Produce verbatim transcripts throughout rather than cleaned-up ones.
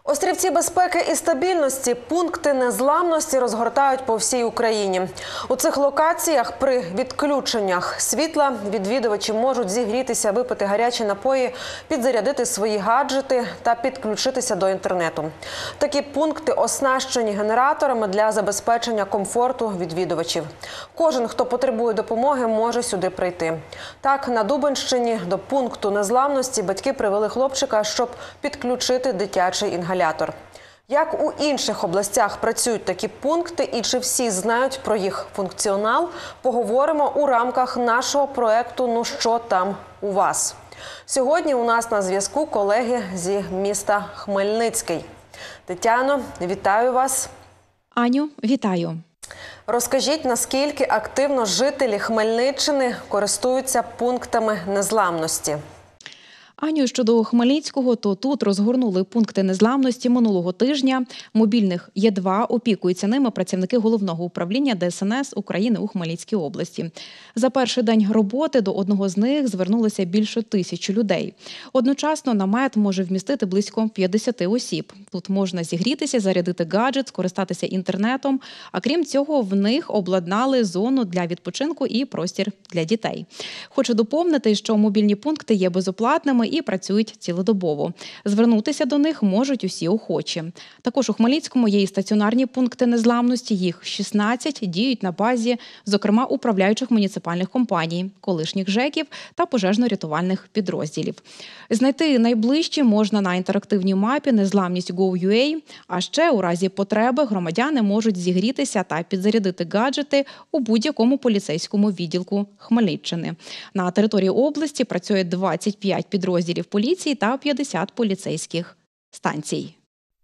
Острівці безпеки і стабільності, пункти незламності розгортають по всій Україні. У цих локаціях при відключеннях світла відвідувачі можуть зігрітися, випити гарячі напої, підзарядити свої гаджети та підключитися до інтернету. Такі пункти оснащені генераторами для забезпечення комфорту відвідувачів. Кожен, хто потребує допомоги, може сюди прийти. Так, на Дубенщині до пункту незламності батьки привели хлопчика, щоб підключити дитячий інгалятор. Як у інших областях працюють такі пункти і чи всі знають про їх функціонал, поговоримо у рамках нашого проєкту «Ну що там у вас?». Сьогодні у нас на зв'язку колеги зі міста Хмельницький. Тетяно, вітаю вас. Аню, вітаю. Розкажіть, наскільки активно жителі Хмельниччини користуються пунктами незламності? Аню, щодо Хмельницького, то тут розгорнули пункти незламності минулого тижня. Мобільних є два, опікуються ними працівники Головного управління Де Ес Ен Ес України у Хмельницькій області. За перший день роботи до одного з них звернулося більше тисячі людей. Одночасно намет може вмістити близько п'ятдесят осіб. Тут можна зігрітися, зарядити гаджет, скористатися інтернетом. А крім цього, в них обладнали зону для відпочинку і простір для дітей. Хочу доповнити, що мобільні пункти є безоплатними і працюють цілодобово. Звернутися до них можуть усі охочі. Також у Хмельницькому є і стаціонарні пункти незламності. Їх шістнадцять, діють на базі, зокрема, управляючих муніципальних компаній, колишніх ЖЕКів та пожежно-рятувальних підрозділів. Знайти найближчі можна на інтерактивній мапі «Незламність точка гов точка ю а», а ще у разі потреби громадяни можуть зігрітися та підзарядити гаджети у будь-якому поліцейському відділку Хмельниччини. На території області працює двадцять п'ять підрозділів розділів поліції та п'ятдесят поліцейських станцій.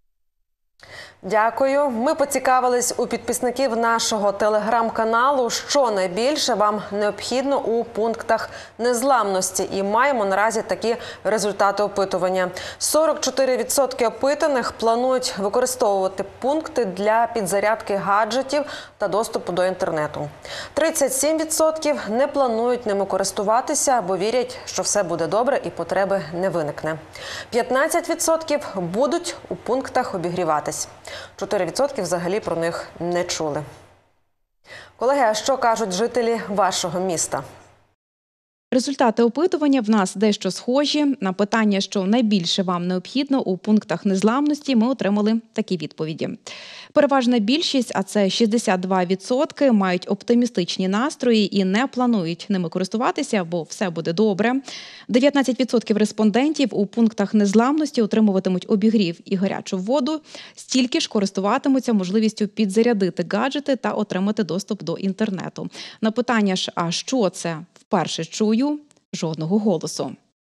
Дякую. Ми поцікавились у підписників нашого телеграм-каналу, що найбільше вам необхідно у пунктах незламності. І маємо наразі такі результати опитування. сорок чотири відсотки опитаних планують використовувати пункти для підзарядки гаджетів та доступу до інтернету. тридцять сім відсотків не планують ними користуватися, бо вірять, що все буде добре і потреби не виникне. п'ятнадцять відсотків будуть у пунктах обігріватись. чотири відсотки взагалі про них не чули. Колеги, а що кажуть жителі вашого міста? Результати опитування в нас дещо схожі. На питання, що найбільше вам необхідно у пунктах незламності, ми отримали такі відповіді. Переважна більшість, а це шістдесят два відсотки, мають оптимістичні настрої і не планують ними користуватися, бо все буде добре. дев'ятнадцять відсотків респондентів у пунктах незламності отримуватимуть обігрів і гарячу воду, стільки ж користуватимуться можливістю підзарядити гаджети та отримати доступ до інтернету. На питання ж, а що це? Вперше чую, жодного голосу.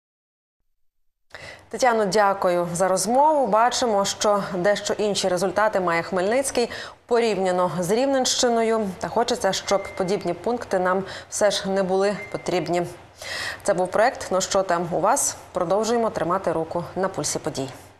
Тетяно, дякую за розмову. Бачимо, що дещо інші результати має Хмельницький порівняно з Рівненщиною. Та хочеться, щоб подібні пункти нам все ж не були потрібні. Це був проєкт «Ну що там у вас?». Продовжуємо тримати руку на пульсі подій.